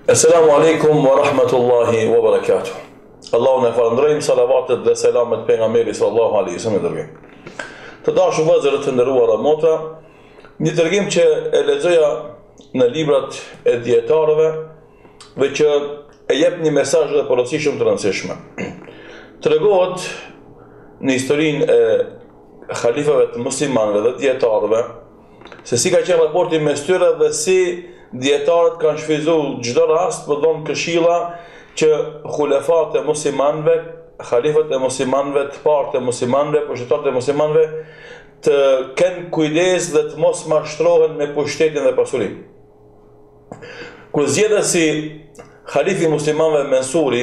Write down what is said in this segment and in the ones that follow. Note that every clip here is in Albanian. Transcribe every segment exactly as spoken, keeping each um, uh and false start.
Assalamu alaikum wa rahmatullahi wa barakatuh. Allahun e falënderojmë, salavatet dhe selamet pejgamberit sallallahu alaihi wasallam dërgim. Të dashur vëllezër të nderuara motra, një dërgim që e lexoja në librat e dietarëve dhe që e jep një mesazh dhe porosi shumë të rëndësishme. Tregohet në historinë e halifave të muslimanëve dhe dietarëve se si ka qenë raporti mes tyre dhe si dietarët kanë shfrytzuar çdo rast për dhënë këshilla që xulefat e muslimanëve, halifat e muslimanëve, të parë të muslimanëve, pushtetarët e muslimanëve të kenë kujdes dhe të mos mashtrohen me pushtetin dhe pasurinë. Kur zgjedhej si halifi i muslimanëve Mensuri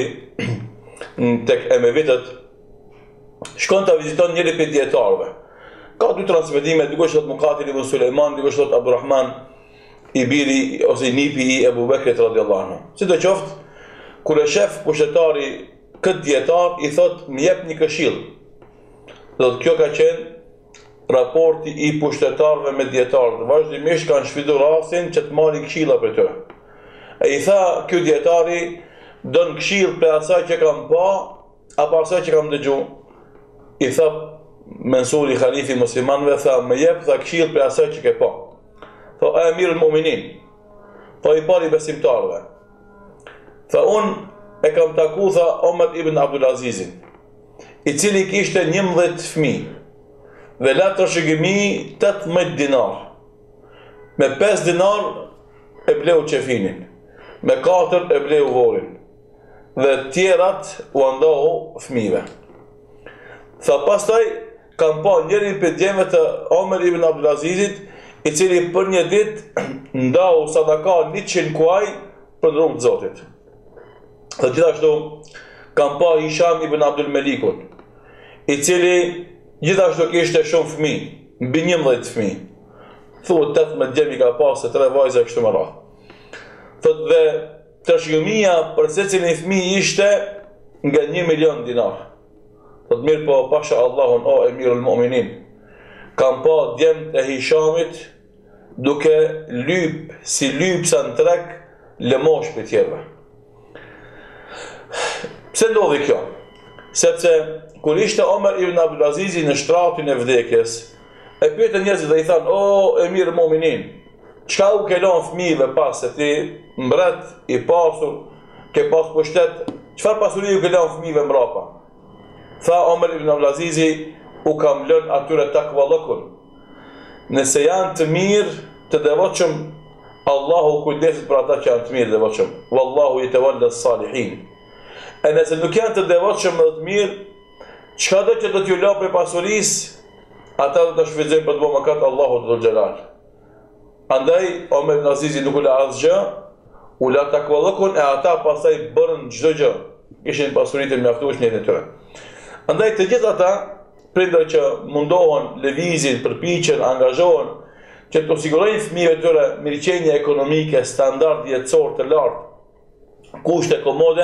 tek Emevitët, shkon ta viziton njëri prej dietarëve. Ka dy transmetime, dikush thot Muqatil ibn Sulejman, dikush thot Abdulrahman i biri ose nipi i Ebu Bekrit radhiyallahu anhu. Sidoqoftë, kur e shef pushtetari këtë dietar, i thot më jep një këshill. Do të kjo ka qenë raporti i pushtetarëve me dietarët. Vazhdimisht kanë shfrytzuar rastin që të marrin këshilla për tyre. E i tha ky dietari don këshill për asaj që kam pa, apo asaj që kam dëgju. I tha Mensuri, halifi i muslimanëve, tha më jep tha këshill për asaj që ke pa. Tha e Amirul Mu'minin, tha i pari besimtarëve. Tha unë e kam taku tha Omer ibn Abdulazizin, i cili kishte njëmbëdhjetë fëmijë dhe la trashëgimi tetëmbëdhjetë dinar. Me pesë dinar e bleu qefinin, me katër e bleu vorin, dhe tjerat u andohu fëmijëve. Tha pastaj kam pa njërin për djemve të Omer ibn Abdulazizit, i cili për një ditë ndau sadaka njëqind kuaj për rrugën e Zotit. Dhe gjithashtu kam pa Hisham ibn Abdul Melikun, i cili gjithashtu kishte shumë fëmijë, mbi njëmbëdhjetë fëmijë. Thuhet tetëmbëdhjetë djem i ka pas se tre vajza kështu më radhë. Thotë dhe trashëgimia për secilin fëmijë ishte nga një milion dinar. Thotë mirë po pasha Allahun o Emirul Mu'minin, kam pa djemt e Hishamit duke lyp si lypsa në treg lëmosh për tjerve. Pse ndodhi kjo? Sepse kur ishte Omer ibn Abdulazizi në shtratin e vdekjes, e pyetën njerëzit dhe i thanë, o Emir Mu'minin, çka u ke lënë fëmijëve pas se ti mbret i pasur, ke pas pushtet, çfarë pasuri u ke lënë fëmijëve mbrapa? Tha Omer ibn Abdulazizi, u kam lënë atyre takvallokun. Nëse janë të mirë, të devotshëm, Allahu kujdeset për ata që janë të mirë devotshëm. Wallahu yatawalla as-salihin. E nëse nuk janë të devotshëm dhe të mirë, çka do që do t'ju lë për pasurisë, ata do të shfrytëzojnë për të bërë mëkat Allahu Dhul Jalal. Andaj Omer ibn Azizi nuk u la asgjë, u la takvallokun e ata pastaj bërën çdo gjë. Kishin pasuritë mjaftueshme në tyre. Andaj të gjithë ata prindër që mundohen, lëvizin, përpiqen, angazhohen që të sigurojnë fëmijëve tyre mirëqenie ekonomike, standard jetësor të lartë, kushte komode,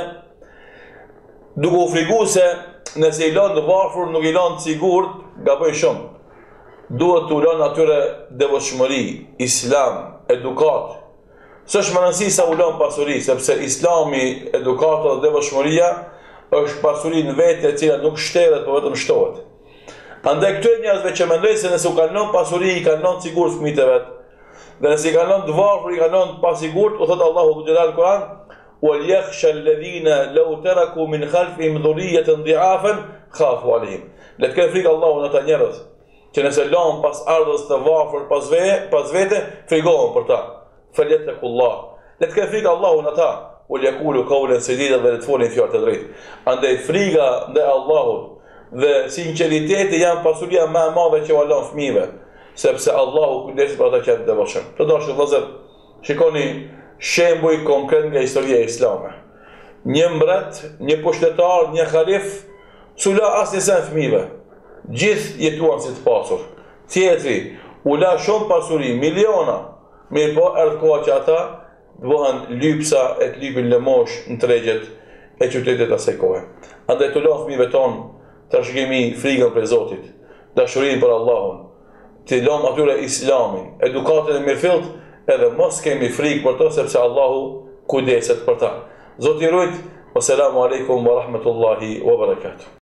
duke u frikuar se nëse i lënë të varfër, nuk i lënë të sigurt, gabojnë shumë. Duhet t'u lënë atyre devotshmëri, islam, edukat. S'është më rëndësi sa u lënë pasuri, sepse islami, edukata dhe devotshmëria është pasuri në vetë e cila nuk shteret, por vetëm shtohet. Andaj këtyre njerëzve që mendojnë se nëse u kanë lënë pasuri, i kanë lënë sigurt fëmijët e vet. Dhe nëse i kanë lënë të varfër, i kanë lënë pa sigurt, u thot Allahu Dhul Jalal Kur'an, "Wal yakhsha alladhina law taraku min khalfihim dhurriyatan dhi'afan khafu alayhim." Le të kenë frikë Allahun ata njerëz që nëse lënë pas ardhës të varfër pas vete, pas vete, frikohen për ta. Falyattaqullah. Le të kenë frikë Allahun ata, ul yaqulu qawlan sadida dhe le të folin fjalë të drejtë. Andaj frika ndaj Allahut dhe sinqeriteti janë pasuria më e madhe që u lën fëmijëve, sepse Allahu kujdeset për ata që janë të devotshëm. Të dashur vëllezër, shikoni shembuj konkret nga historia islame. Një mbret, një pushtetar, një halif, s'u la asnjë sen fëmijëve. Gjithë jetuan si të pasur. Tjetri, u la shumë pasuri, miliona, mirë po erdhi koha që ata bëhen lypsa e të lypin lëmosh në tregjet e qytetit asaj kohe. Andaj të lënë fëmijëve tonë trashëgimi, frikën për Zotit, dashurinë për Allahun, të lëmë atyre islamin, edukatën e mirëfillt, edhe mos kemi frikë për to, sepse Allahu kujdeset për ta. Zoti ju ruaj. Wassalamu alaikum wa rahmatullahi wa barakatuh.